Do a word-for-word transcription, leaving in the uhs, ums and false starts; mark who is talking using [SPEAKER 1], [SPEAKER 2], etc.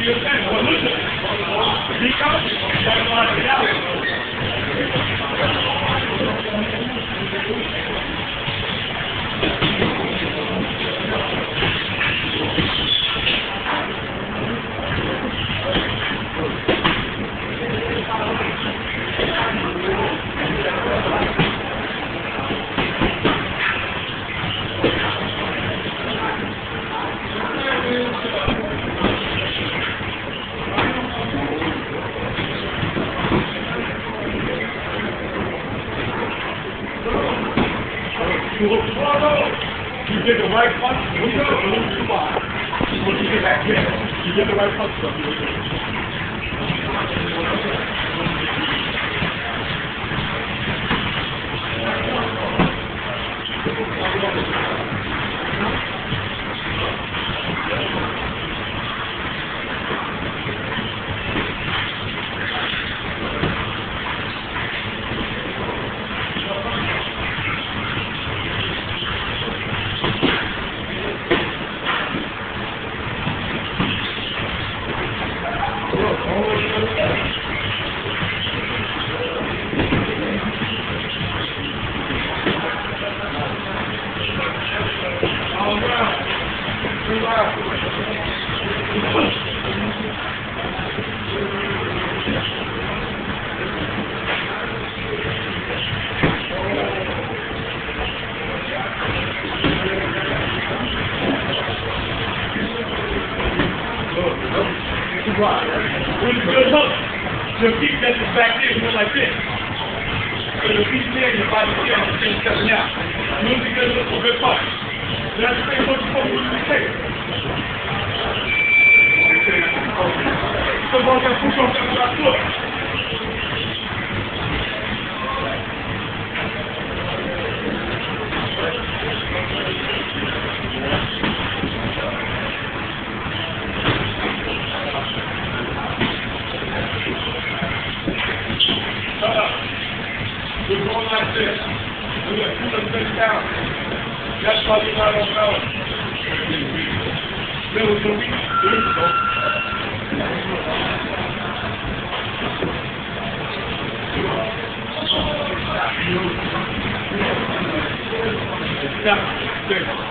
[SPEAKER 1] You get the right punch, you get the little spot. When you get that hit, you get the right punch stuff. Right. With a good hook, your feet that's just back there, you go like this. So your feet there, your body here, and your thing stepping out. Use a good hook for good punch. That's the same punch you're supposed to take. So I'm going to push off that left foot. We're going like this. We're going to put them things down. That's why you're not on balance. Middle of the week. There you go. Yeah. There.